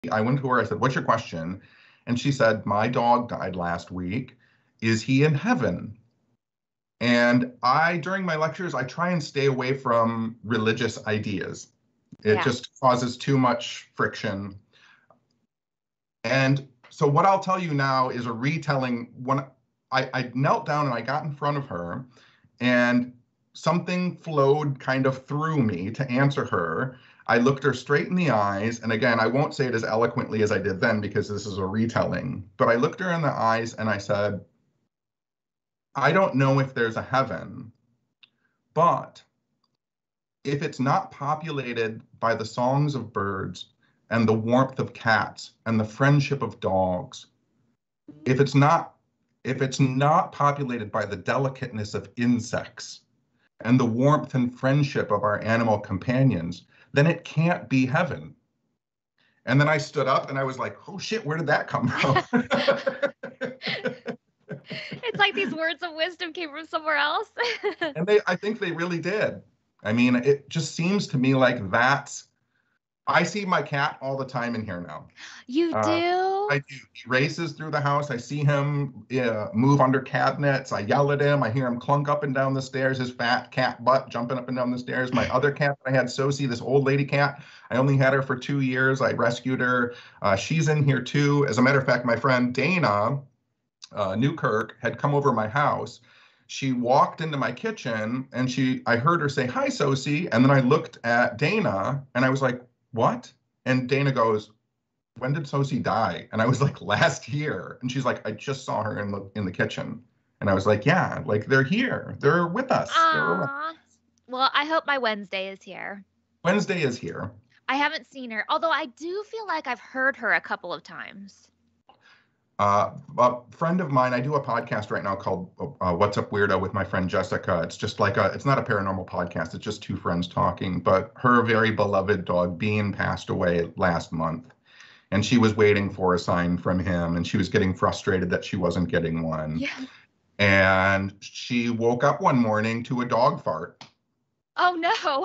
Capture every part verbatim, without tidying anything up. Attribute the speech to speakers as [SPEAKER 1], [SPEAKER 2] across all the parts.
[SPEAKER 1] I went to her, I said, what's your question? And she said, my dog died last week. Is he in heaven? And I, during my lectures, I try and stay away from religious ideas. It
[SPEAKER 2] Yeah.
[SPEAKER 1] just causes too much friction. And so what I'll tell you now is a retelling. When I, I knelt down and I got in front of her, and something flowed kind of through me to answer her. I looked her straight in the eyes. And again, I won't say it as eloquently as I did then because this is a retelling, but I looked her in the eyes and I said, I don't know if there's a heaven, but if it's not populated by the songs of birds and the warmth of cats and the friendship of dogs, if it's not if it's not populated by the delicateness of insects and the warmth and friendship of our animal companions, then it can't be heaven. And then I stood up and I was like, oh shit, where did that come from?
[SPEAKER 2] It's like these words of wisdom came from somewhere else.
[SPEAKER 1] And they, I think they really did. I mean, it just seems to me like that's, I see my cat all the time in here now.
[SPEAKER 2] You
[SPEAKER 1] Uh,
[SPEAKER 2] do?
[SPEAKER 1] I do. He races through the house. I see him uh, move under cabinets. I yell at him. I hear him clunk up and down the stairs, his fat cat butt jumping up and down the stairs. My other cat that I had, Sosie, this old lady cat, I only had her for two years. I rescued her. Uh, she's in here too. As a matter of fact, my friend Dana uh, Newkirk had come over my house. She walked into my kitchen and she, I heard her say, hi, Sosie. And then I looked at Dana and I was like, what? And Dana goes, when did Sosie die? And I was like, last year. And she's like, I just saw her in the in the kitchen. And I was like, yeah, like they're here. They're with us. They're around.
[SPEAKER 2] Aww. Well, I hope my Wednesday is here.
[SPEAKER 1] Wednesday is here.
[SPEAKER 2] I haven't seen her, although I do feel like I've heard her a couple of times.
[SPEAKER 1] Uh, a friend of mine, I do a podcast right now called uh, What's Up Weirdo with my friend Jessica. It's just like a, it's not a paranormal podcast. It's just two friends talking. But her very beloved dog, Bean, passed away last month. And she was waiting for a sign from him. And she was getting frustrated that she wasn't getting one.
[SPEAKER 2] Yeah.
[SPEAKER 1] And she woke up one morning to a dog fart.
[SPEAKER 2] Oh, no.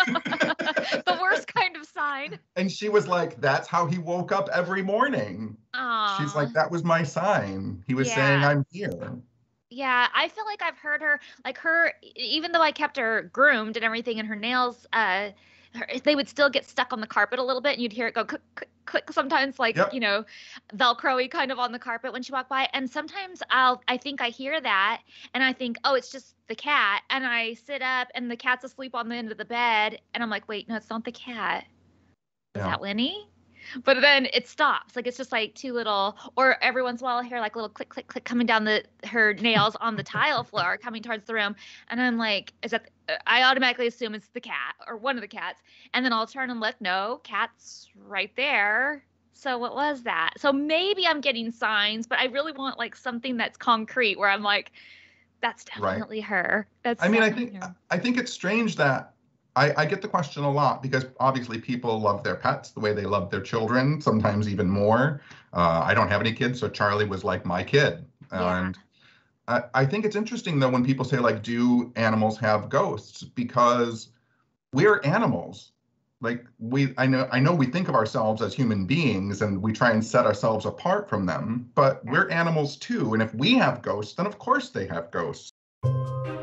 [SPEAKER 2] The worst kind of sign.
[SPEAKER 1] And she was like, that's how he woke up every morning.
[SPEAKER 2] Aww.
[SPEAKER 1] She's like, that was my sign. He was
[SPEAKER 2] Yeah.
[SPEAKER 1] saying, I'm here.
[SPEAKER 2] Yeah, I feel like I've heard her, like her, even though I kept her groomed and everything and her nails, uh, her, they would still get stuck on the carpet a little bit and you'd hear it go click, click, click sometimes like,
[SPEAKER 1] Yep.
[SPEAKER 2] you know, Velcro-y kind of on the carpet when she walked by. And sometimes I'll, I think I hear that and I think, oh, it's just the cat. And I sit up and the cat's asleep on the end of the bed. And I'm like, wait, no, it's not the cat. Is
[SPEAKER 1] Yeah.
[SPEAKER 2] that Winnie? But then it stops. Like, it's just like two little, or every once in a while I hear like little click, click, click coming down the, her nails on the tile floor coming towards the room. And I'm like, is that, I automatically assume it's the cat or one of the cats. And then I'll turn and look, no, cat's right there. So what was that? So maybe I'm getting signs, but I really want like something that's concrete where I'm like, that's definitely right. her. That's
[SPEAKER 1] I mean, I think, her. I think it's strange that I, I get the question a lot because obviously people love their pets the way they love their children, sometimes even more. Uh, I don't have any kids, so Charlie was like my kid.
[SPEAKER 2] Yeah.
[SPEAKER 1] And I, I think it's interesting, though, when people say, like, do animals have ghosts? Because we're animals. Like, we, I know, I know we think of ourselves as human beings and we try and set ourselves apart from them, but we're animals too. And if we have ghosts, then of course they have ghosts.